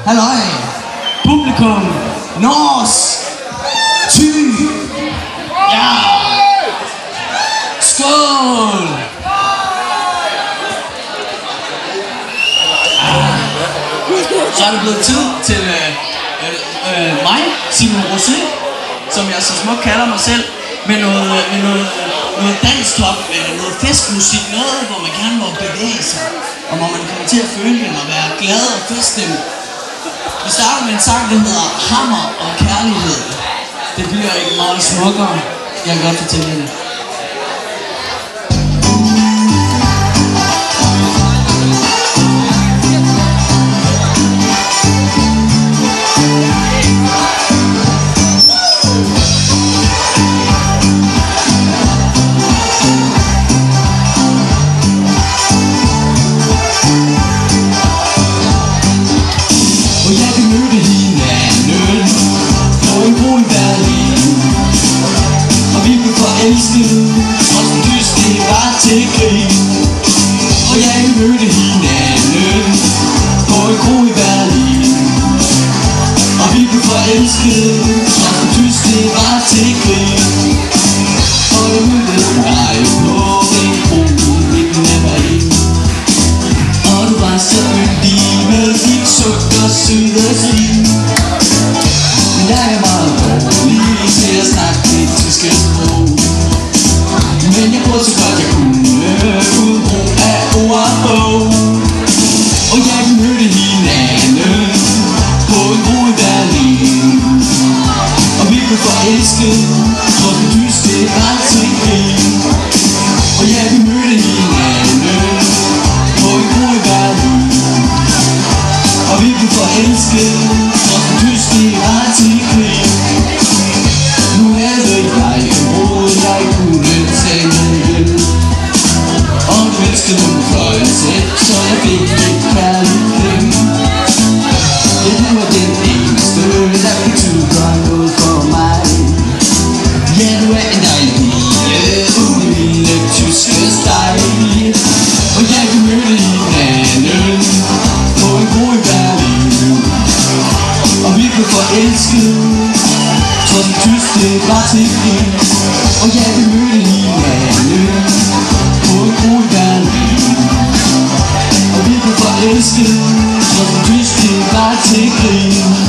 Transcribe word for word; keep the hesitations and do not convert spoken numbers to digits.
Halløj, publikum, Nors, Thy, ja, skål! Ah. Så er det blevet tid til øh, øh, øh, mig, Simon Rosé, som jeg så smukt kalder mig selv, med noget, med noget, noget danstop, noget festmusik, noget hvor man gerne må bevæge sig, og hvor man kommer til at føle det og være glad og feststemt. Vi starter med en sang, der hedder Hammer og Kærlighed. Det bliver ikke meget smukkere. Jeg kan godt fortælle det. Trods en dys, det var til krig. Og jeg mødte hinanden på en kro i Berlin. Og vi blev forelskede. Trods en dys, det var til krig. Og jeg mødte dig på en kro i Berlin. Og du var så yndig med dit sukker søde smil. Men jeg er meget dårlig til at snakke det tyske sprog. Men jeg prøvede så godt jeg kunne, uden brug af ord og bog. Og jeg mødte hinanden på en bro i Berlin. Og vi blev forelsket, trods en dys, det var til krig. Og ja, vi mødte hinanden på en bro i Berlin. Og vi blev forelsket, trods en dys, det var til krig. Nu havde jeg en brud, jeg kunne tage med hjem. Og du elskede nogle fløjte selv, så jeg fik et kærligt klem. Ja, du var den eneste, der betyder noget for mig. Ja, du er en dejlig pige, uden lille tyske steg. Og ja, vi mødte hinanden på en bro i Berlin. Og vi blev forelsket, så den tyske var til krig. Og ja, vi mødte hinanden på en bro i Berlin. Og vi blev forelsket, så den tyske var til krig.